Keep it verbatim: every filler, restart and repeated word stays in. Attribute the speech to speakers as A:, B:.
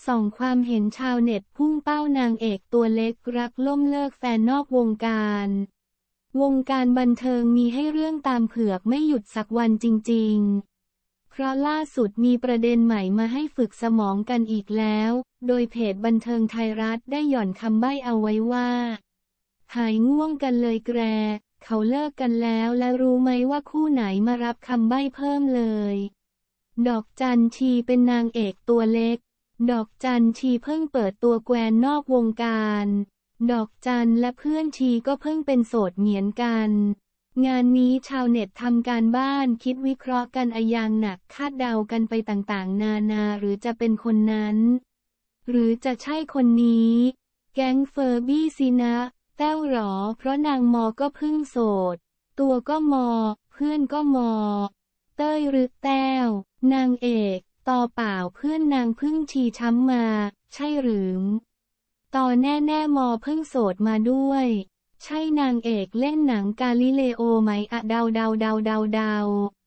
A: ส่องความเห็นชาวเน็ตพุ่งเป้านางเอกตัวเล็กรักล่มเลิกแฟนนอกวงการวงการบันเทิงมีให้เรื่องตามเผือกไม่หยุดสักวันจริงๆเพราะล่าสุดมีประเด็นใหม่มาให้ฝึกสมองกันอีกแล้วโดยเพจบันเทิงไทยรัฐได้หย่อนคำใบ้เอาไว้ว่าหายง่วงกันเลยแกรเขาเลิกกันแล้วและรู้ไหมว่าคู่ไหนมารับคำใบ้เพิ่มเลยดอกจันชีเป็นนางเอกตัวเล็กดอกจันชีเพิ่งเปิดตัวแกวนนอกวงการดอกจันและเพื่อนชีก็เพิ่งเป็นโสดเหมือนกันงานนี้ชาวเน็ตทำการบ้านคิดวิเคราะห์กันอะอย่างหนักคาดเดากันไปต่างๆนานาหรือจะเป็นคนนั้นหรือจะใช่คนนี้แก๊งเฟอร์บี้สินะแต้วหรอเพราะนางมอก็เพิ่งโสดตัวก็มอเพื่อนก็มอเต้ยหรือแต้วนางเอกต่อเปล่าเพื่อนนางพึ่งชีช้ำมาใช่หรือต่อแน่ๆมอเพิ่งโสดมาด้วยใช่นางเอกเล่นหนังกาลิเลโอไหมอะเดาเดาเดาเดาเดา